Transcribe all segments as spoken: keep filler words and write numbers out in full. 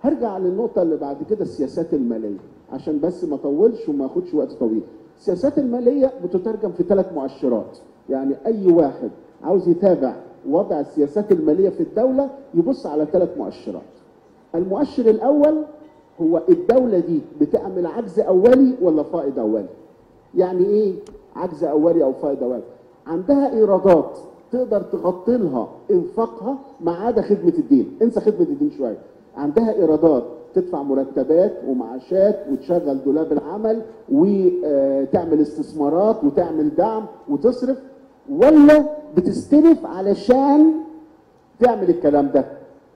هرجع للنقطه اللي بعد كده، السياسات الماليه، عشان بس ما اطولش وما اخدش وقت طويل. السياسات الماليه بتترجم في ثلاث مؤشرات، يعني اي واحد عاوز يتابع وضع السياسات الماليه في الدوله يبص على ثلاث مؤشرات. المؤشر الاول هو الدوله دي بتعمل عجز اولي ولا فائض اولي. يعني ايه عجز اولي او فائض اولي؟ عندها ايرادات تقدر تغطي لها انفاقها ما عدا خدمه الدين، انسى خدمه الدين شويه. عندها ايرادات تدفع مرتبات ومعاشات وتشغل دولاب العمل وتعمل استثمارات وتعمل دعم وتصرف، ولا بتستلف علشان تعمل الكلام ده؟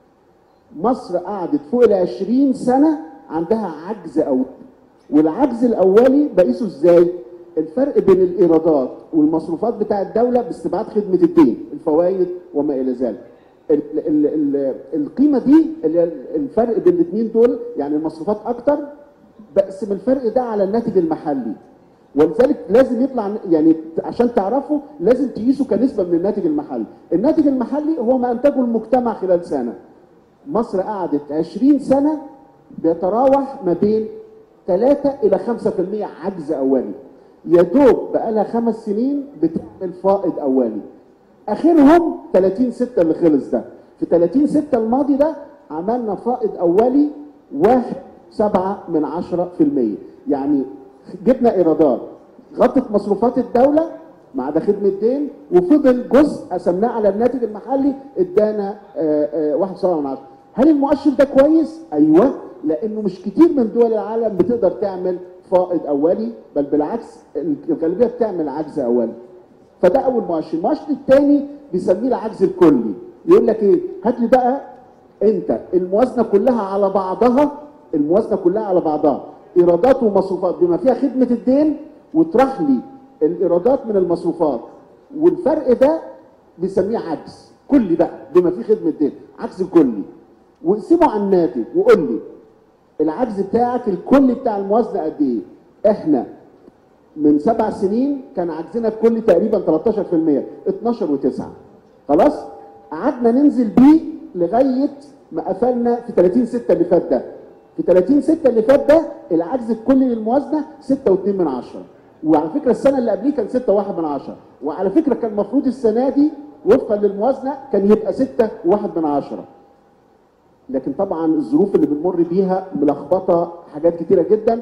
مصر قعدت فوق ال عشرين سنه عندها عجز اولي، والعجز الاولي بقيسه ازاي؟ الفرق بين الايرادات والمصروفات بتاع الدوله باستبعاد خدمه الدين، الفوائد وما الى ذلك. ال ال ال القيمه دي اللي الفرق بين الاثنين دول، يعني المصروفات اكتر، بقسم الفرق ده على الناتج المحلي، ولذلك لازم يطلع، يعني عشان تعرفوا لازم تقيسه كنسبه من الناتج المحلي. الناتج المحلي هو ما انتجه المجتمع خلال سنه. مصر قعدت عشرين سنه بيتراوح ما بين ثلاثة إلى خمسة بالمئة عجز اولي. يا دوب بقى لها خمس سنين بتعمل فائض اولي. اخرهم ثلاثين ستة اللي خلص ده. في ثلاثين ستة الماضي ده عملنا فائض اولي واحد سبعة من عشرة في المية، يعني جبنا ايرادات غطت مصروفات الدوله ما عدا خدمه دين، وفضل جزء قسمناه على الناتج المحلي ادانا واحد سبعة من عشرة. هل المؤشر ده كويس؟ ايوه، لانه مش كتير من دول العالم بتقدر تعمل فائض اولي، بل بالعكس الغالبيه بتعمل عجز اولي. فده اول مؤشر. المؤشر الثاني بيسميه العجز الكلي. يقول لك ايه؟ هات لي بقى انت الموازنه كلها على بعضها، الموازنه كلها على بعضها ايرادات ومصروفات بما فيها خدمه الدين، واطرح لي الايرادات من المصروفات، والفرق ده بيسميه عجز كلي بقى بما فيه خدمه الدين، عجز كلي. واقسمه على الناتج وقول لي العجز بتاعك الكلي بتاع الموازنه قد ايه؟ احنا من سبع سنين كان عجزنا الكلي تقريبا ثلاثة عشر بالمئة، اثناشر وتسعة. خلاص؟ قعدنا ننزل بيه لغايه ما قفلنا في ثلاثين ستة اللي فات ده. في ثلاثين ستة اللي فات ده العجز الكلي للموازنه ستة واتنين من عشرة. وعلى فكره السنه اللي قبليه كان ستة وواحد من عشرة، وعلى فكره كان المفروض السنه دي وفقا للموازنه كان يبقى ستة وواحد من عشرة. لكن طبعا الظروف اللي بنمر بيها ملخبطه حاجات كتيره جدا،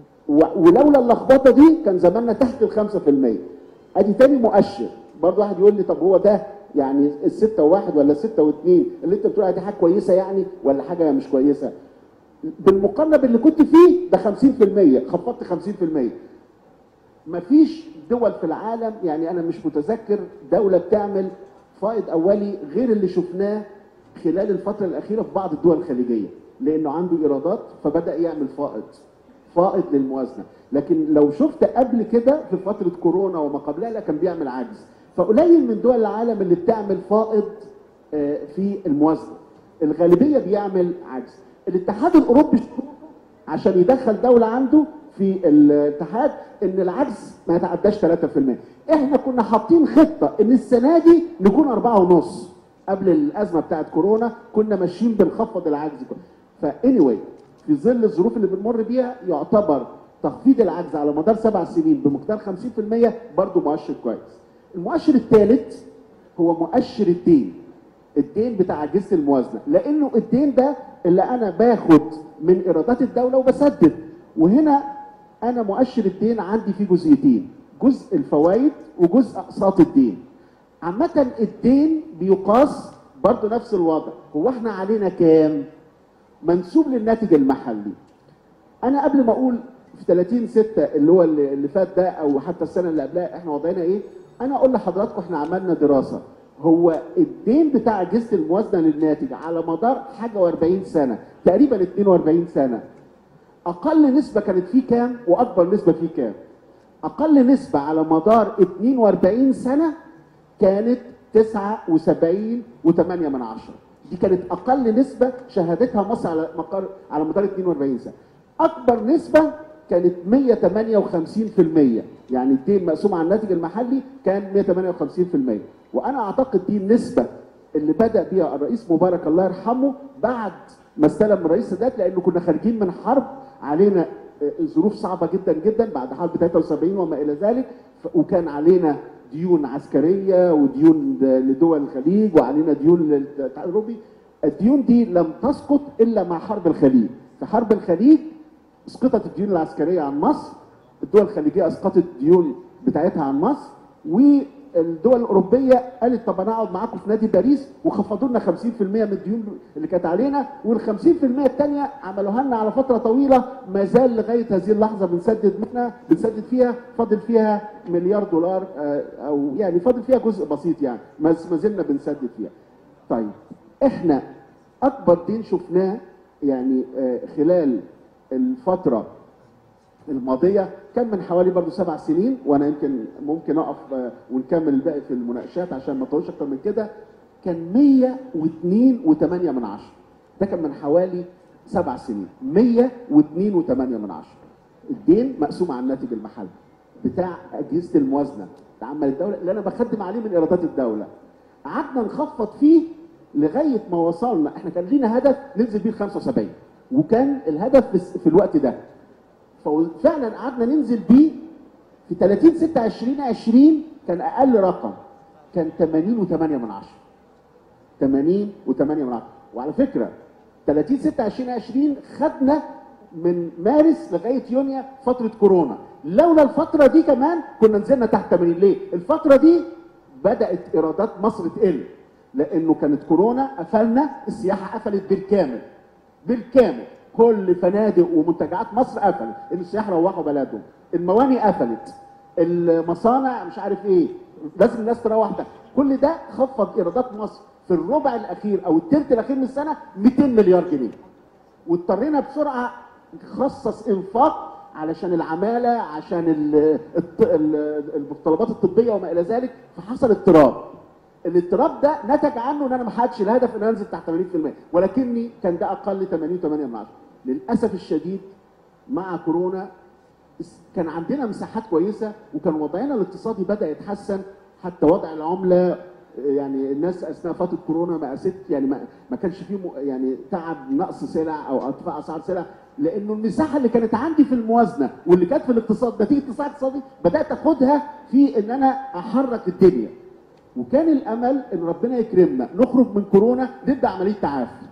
ولولا اللخبطه دي كان زماننا تحت ال خمسة بالمئة. ادي تاني مؤشر. برضه واحد يقول لي طب هو ده يعني الستة وواحد ولا ستة واثنين اللي انت بتقول عليها دي حاجه كويسه يعني ولا حاجه مش كويسه؟ بالمقارنه باللي كنت فيه ده خمسين بالمئة، خفضت خمسين بالمئة. مفيش دول في العالم، يعني انا مش متذكر دوله بتعمل فائض اولي غير اللي شفناه خلال الفتره الاخيره في بعض الدول الخليجيه، لانه عنده ايرادات فبدا يعمل فائض فائض للموازنه. لكن لو شفت قبل كده في فتره كورونا وما قبلها لا كان بيعمل عجز. فقليل من دول العالم اللي بتعمل فائض في الموازنه، الغالبيه بيعمل عجز. الاتحاد الاوروبي عشان يدخل دوله عنده في الاتحاد ان العجز ما يتعداش ثلاثة بالمئة. احنا كنا حاطين خطه ان السنه دي نكون أربعة ونص. قبل الازمه بتاعت كورونا كنا ماشيين بنخفض العجز. فاني في ظل الظروف اللي بنمر بيها يعتبر تخفيض العجز على مدار سبع سنين بمقدار خمسين بالمئة برضه مؤشر كويس. المؤشر الثالث هو مؤشر الدين. الدين بتاع اجهزه الموازنه، لانه الدين ده اللي انا باخد من ايرادات الدوله وبسدد. وهنا انا مؤشر الدين عندي فيه جزئيتين، جزء الفوائد وجزء اقساط الدين. عامه الدين بيقاس برضه نفس الوضع. هو احنا علينا كام؟ منسوب للناتج المحلي. انا قبل ما اقول في ثلاثين ستة اللي هو اللي فات ده او حتى السنه اللي قبلها احنا وضعنا ايه، انا اقول لحضراتكم احنا عملنا دراسه. هو الدين بتاع اجهزه الموازنه للناتج على مدار حاجه وأربعين سنه، تقريبا اتنين وأربعين سنه. اقل نسبه كانت فيه كام واكبر نسبه فيه كام؟ اقل نسبه على مدار اتنين وأربعين سنه كانت تسعة وسبعين وثمانية من عشرة. دي كانت اقل نسبه شهدتها مصر على مقر على مدار اتنين وأربعين سنه. اكبر نسبه كانت مئة وثمانية وخمسين بالمئة، يعني الدين مقسوم على الناتج المحلي كان مئة وثمانية وخمسين بالمئة. وانا اعتقد دي النسبه اللي بدا بيها الرئيس مبارك الله يرحمه بعد ما استلم من رئيس السادات، لانه كنا خارجين من حرب، علينا ظروف صعبه جدا جدا بعد حرب ثلاثة وسبعين وما الى ذلك، وكان علينا ديون عسكريه وديون لدول الخليج وعلينا ديون للاتحاد الاوروبي. الديون دي لم تسقط الا مع حرب الخليج. في حرب الخليج اسقطت الديون العسكريه عن مصر، الدول الخليجيه اسقطت الديون بتاعتها عن مصر، والدول الاوروبيه قالت طب انا اقعد معاكم في نادي باريس وخفضوا لنا خمسين في المية من الديون اللي كانت علينا، وال خمسين في المية الثانيه عملوها لنا على فتره طويله، ما زال لغايه هذه اللحظه بنسدد منها بنسدد فيها، فاضل فيها مليار دولار او يعني فاضل فيها جزء بسيط يعني، ما زلنا بنسدد فيها. طيب احنا اكبر دين شفناه يعني خلال الفتره الماضيه كان من حوالي برضه سبع سنين، وانا يمكن ممكن اقف ونكمل الباقي في المناقشات عشان ما اطولش اكتر من كده. كان مية واتنين وتمانية من عشرة، ده كان من حوالي سبع سنين. مية واتنين وتمانية من عشرة الدين مقسوم على الناتج المحلي بتاع اجهزه الموازنه تعمل الدوله اللي انا بخدم عليه من ايرادات الدوله. قعدنا نخفض فيه لغايه ما وصلنا، احنا كان لينا هدف ننزل بيه ال خمسة وسبعين، وكان الهدف في الوقت ده، ففعلا قعدنا ننزل بيه في ثلاثين ستة عشرين عشرين كان اقل رقم كان تمانين وتمانية من عشرة. تمانين وتمانية من عشرة. وعلى فكره ثلاثين ستة عشرين عشرين خدنا من مارس لغايه يونيو فتره كورونا، لولا الفتره دي كمان كنا نزلنا تحت تمانين. ليه؟ الفتره دي بدات ايرادات مصر تقل، لانه كانت كورونا، قفلنا السياحه، قفلت بالكامل بالكامل، كل فنادق ومنتجعات مصر قفلت، ان السياح روحوا بلدهم، المواني قفلت، المصانع مش عارف ايه، لازم الناس تروح ده، كل ده خفض ايرادات مصر في الربع الاخير او الثلث الاخير من السنه مئتين مليار جنيه. واضطرينا بسرعه نخصص انفاق علشان العماله، عشان المتطلبات الطبيه وما الى ذلك، فحصل اضطراب. الاضطراب ده نتج عنه ان انا ما حققتش الهدف ان انزل تحت ثمانين في المية، ولكني كان ده اقل ثمانين وثمانية من عشرة. للاسف الشديد مع كورونا كان عندنا مساحات كويسه، وكان وضعنا الاقتصادي بدا يتحسن، حتى وضع العمله يعني الناس اثناء فتره كورونا ما قاست يعني ما, ما كانش فيه يعني تعب نقص سلع او ارتفاع اسعار سلع، لانه المساحه اللي كانت عندي في الموازنه واللي كانت في الاقتصاد نتيجه الاصلاح الاقتصادي بدات اخدها في ان انا احرك الدنيا. وكان الامل ان ربنا يكرمنا نخرج من كورونا نبدا عمليه تعافي،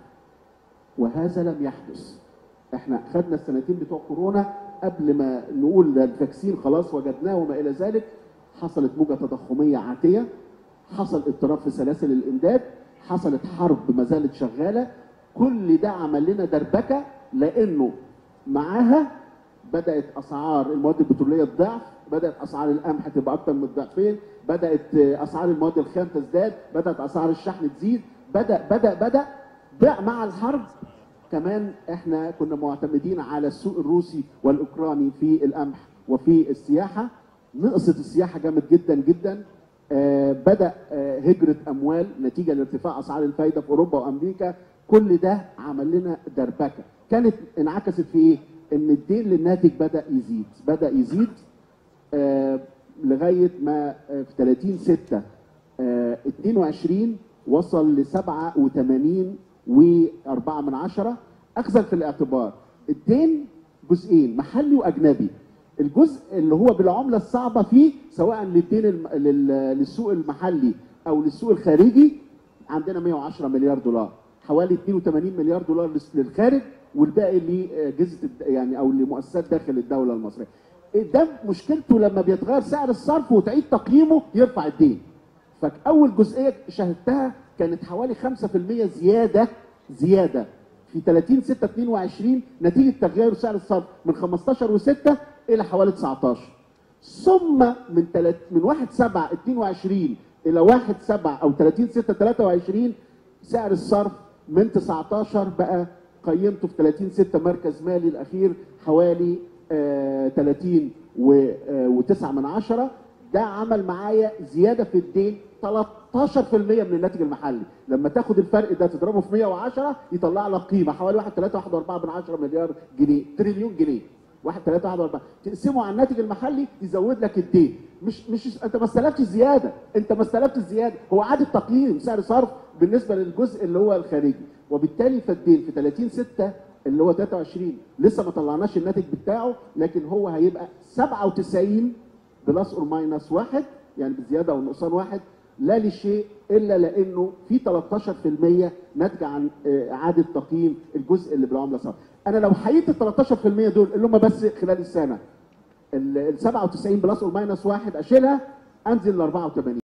وهذا لم يحدث. احنا خدنا السنتين بتوع كورونا قبل ما نقول الفاكسين خلاص وجدناه وما الى ذلك، حصلت موجه تضخميه عاتيه، حصل اضطراب في سلاسل الامداد، حصلت حرب ما زالت شغاله، كل ده عمل لنا دربكه، لانه معاها بدات اسعار المواد البتروليه تضعف، بدات اسعار القمح تبقى اكتر من الضعفين، بدات اسعار المواد الخام تزداد، بدات اسعار الشحن تزيد، بدا بدا بدا بقى مع الحرب كمان احنا كنا معتمدين على السوق الروسي والاوكراني في القمح وفي السياحه، نقصت السياحه جامد جدا جدا. آه بدا آه هجره اموال نتيجه لارتفاع اسعار الفايده في اوروبا وامريكا، كل ده عمل لنا دربكه، كانت انعكست في ايه؟ ان الدين للناتج بدا يزيد بدا يزيد آه لغايه ما آه في ثلاثين ستة اتنين وعشرين وصل ل سبعة وثمانين وأربعة من عشرة. اخذا في الاعتبار الدين جزئين، محلي واجنبي. الجزء اللي هو بالعمله الصعبه فيه سواء للدين للسوق المحلي او للسوق الخارجي عندنا مية وعشرة مليار دولار، حوالي اتنين وتمانين مليار دولار للخارج والباقي لجهه يعني او لمؤسسات داخل الدوله المصريه. ده مشكلته لما بيتغير سعر الصرف وتعيد تقييمه يرفع الدين. فاول جزئيه شاهدتها كانت حوالي خمسة في المية زياده زياده في ثلاثين ستة اتنين وعشرين نتيجه تغير سعر الصرف من خمستاشر وستة الى حوالي تسعتاشر، ثم من تلت من واحد سبعة اتنين وعشرين الى واحد سبعة او ثلاثين ستة تلاتة وعشرين سعر الصرف من تسعتاشر بقى قيمته في ثلاثين ستة مركز مالي الاخير حوالي آه ثلاثين وتسعة من عشرة. ده عمل معايا زياده في الدين تلتاشر في المية من الناتج المحلي. لما تاخد الفرق ده تضربه في مية وعشرة يطلع لك قيمه حوالي واحد فاصلة ثلاثة واحد وأربعة من عشرة مليار جنيه، تريليون جنيه. واحد فاصلة ثلاثة واحد وأربعة تقسمه على الناتج المحلي يزود لك الدين. مش مش انت ما استلفتش زياده، انت ما استلفتش زياده، هو عاد التقييم سعر صرف بالنسبه للجزء اللي هو الخارجي. وبالتالي فالدين في ثلاثين ستة اللي هو ثلاثة وعشرين لسه ما طلعناش الناتج بتاعه، لكن هو هيبقى سبعة وتسعين بلس اور ماينس واحد، يعني بزياده او نقصان واحد، لا لشيء الا لانه في تلتاشر في المية ناتجه عن اعاده تقييم الجزء اللي بالعمله الصعبه. انا لو حقيقه ال تلتاشر في المية دول اللي هم بس خلال السنه، ال سبعة وتسعين بلس اور ماينس واحد اشيلها انزل ل أربعة وثمانين.